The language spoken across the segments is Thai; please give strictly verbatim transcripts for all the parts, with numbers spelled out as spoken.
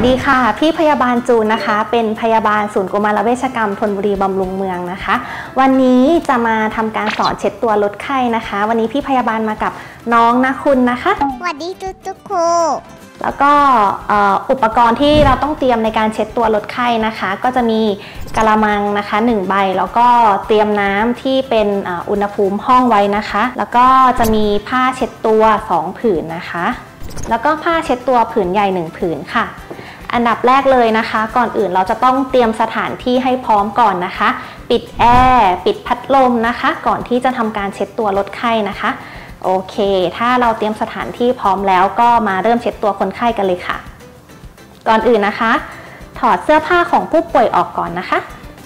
ดีค่ะพี่พยาบาลจูนนะคะเป็นพยาบาลศูนย์กุมารเวชกรรมธนบุรีบำรุงเมืองนะคะวันนี้จะมาทำการสอนเช็ดตัวลดไข้นะคะวันนี้พี่พยาบาลมากับน้องนะคุณนะคะสวัสดีทุกทุกคนแล้วก็อุปกรณ์ที่เราต้องเตรียมในการเช็ดตัวลดไข้นะคะก็จะมีกะละมังนะคะหนึ่งใบแล้วก็เตรียมน้ำที่เป็นอุณหภูมิห้องไว้นะคะแล้วก็จะมีผ้าเช็ดตัวสองผืนนะคะแล้วก็ผ้าเช็ดตัวผืนใหญ่หนึ่งผืนค่ะอันดับแรกเลยนะคะก่อนอื่นเราจะต้องเตรียมสถานที่ให้พร้อมก่อนนะคะปิดแอร์ปิดพัดลมนะคะก่อนที่จะทำการเช็ดตัวลดไข้นะคะโอเคถ้าเราเตรียมสถานที่พร้อมแล้วก็มาเริ่มเช็ดตัวคนไข้กันเลยค่ะก่อนอื่นนะคะถอดเสื้อผ้าของผู้ป่วยออกก่อนนะคะ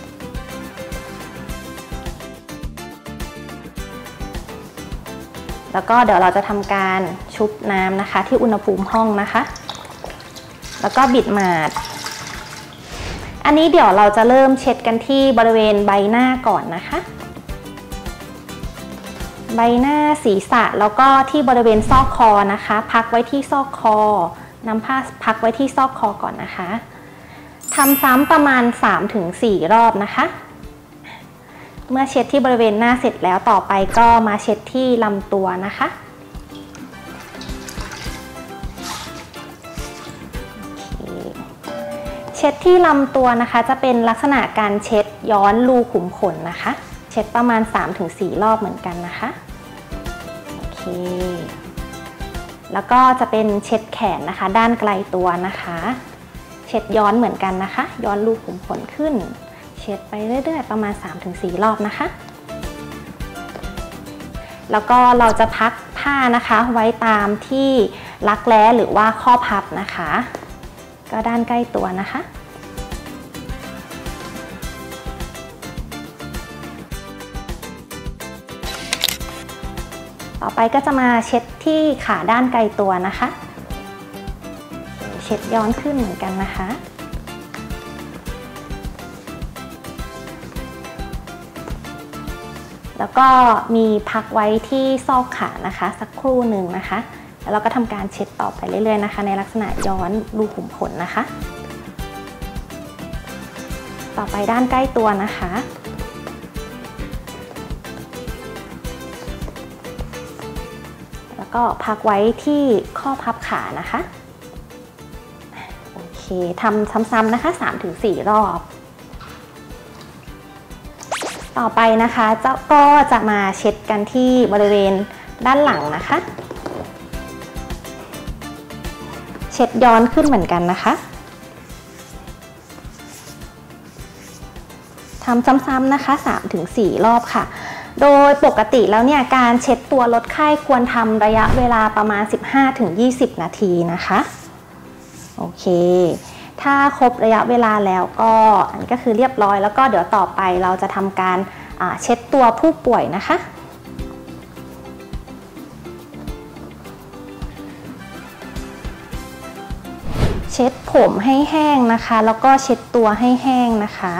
แล้วก็เดี๋ยวเราจะทำการชุบน้ำนะคะที่อุณหภูมิห้องนะคะแล้วก็บิดหมาดอันนี้เดี๋ยวเราจะเริ่มเช็ดกันที่บริเวณใบหน้าก่อนนะคะใบหน้าศีรษะแล้วก็ที่บริเวณซอกคอนะคะพักไว้ที่ซอกคอนำผ้าพักไว้ที่ซอกคอก่อนนะคะทำซ้ำประมาณ สามถึงสี่ รอบนะคะเมื่อเช็ดที่บริเวณหน้าเสร็จแล้วต่อไปก็มาเช็ดที่ลำตัวนะคะเช็ดที่ลำตัวนะคะจะเป็นลักษณะการเช็ดย้อนรูขุมขนนะคะเช็ดประมาณ สามถึงสี่ รอบเหมือนกันนะคะโอเคแล้วก็จะเป็นเช็ดแขนนะคะด้านไกลตัวนะคะเช็ดย้อนเหมือนกันนะคะย้อนรูขุมขนขึ้นเช็ดไปเรื่อยๆประมาณ สามถึงสี่ รอบนะคะแล้วก็เราจะพักผ้านะคะไว้ตามที่รักแร้หรือว่าข้อพับนะคะก็ด้านใกล้ตัวนะคะต่อไปก็จะมาเช็ดที่ขาด้านไกลตัวนะคะเช็ดย้อนขึ้นเหมือนกันนะคะแล้วก็มีพักไว้ที่ซอกขานะคะสักครู่หนึ่งนะคะแล้วเราก็ทำการเช็ดต่อไปเรื่อยๆนะคะในลักษณะย้อนรูขุมขนนะคะต่อไปด้านใกล้ตัวนะคะแล้วก็พักไว้ที่ข้อพับขานะคะโอเคทำซ้ำๆนะคะ สามถึงสี่ รอบต่อไปนะคะเจ้าก็จะมาเช็ดกันที่บริเวณด้านหลังนะคะเช็ดย้อนขึ้นเหมือนกันนะคะทำซ้ำๆนะคะ สามถึงสี่ รอบค่ะโดยปกติแล้วเนี่ยการเช็ดตัวลดไข้ควรทำระยะเวลาประมาณ สิบห้าถึงยี่สิบ นาทีนะคะโอเคถ้าครบระยะเวลาแล้วก็อันนี้ก็คือเรียบร้อยแล้วก็เดี๋ยวต่อไปเราจะทำการเช็ดตัวผู้ป่วยนะคะเช็ดผมให้แห้งนะคะแล้วก็เช็ดตัวให้แห้งนะคะ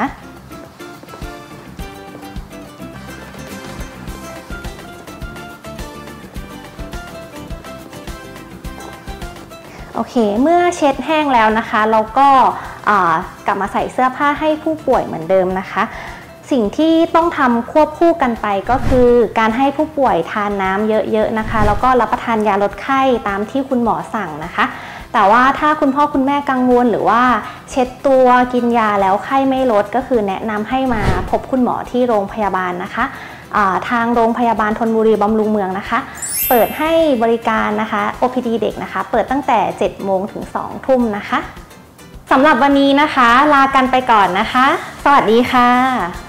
โอเคเมื่อเช็ดแห้งแล้วนะคะเราก็กลับมาใส่เสื้อผ้าให้ผู้ป่วยเหมือนเดิมนะคะสิ่งที่ต้องทำควบคู่กันไปก็คือการให้ผู้ป่วยทานน้ำเยอะๆนะคะแล้วก็รับประทานยาลดไข้ตามที่คุณหมอสั่งนะคะแต่ว่าถ้าคุณพ่อคุณแม่กังวลหรือว่าเช็ดตัวกินยาแล้วไข้ไม่ลดก็คือแนะนำให้มาพบคุณหมอที่โรงพยาบาลนะคะทางโรงพยาบาลธนบุรีบำรุงเมืองนะคะเปิดให้บริการนะคะ โอ พี ดี เด็กนะคะเปิดตั้งแต่ เจ็ด โมงถึง สอง ทุ่มนะคะสำหรับวันนี้นะคะลากันไปก่อนนะคะสวัสดีค่ะ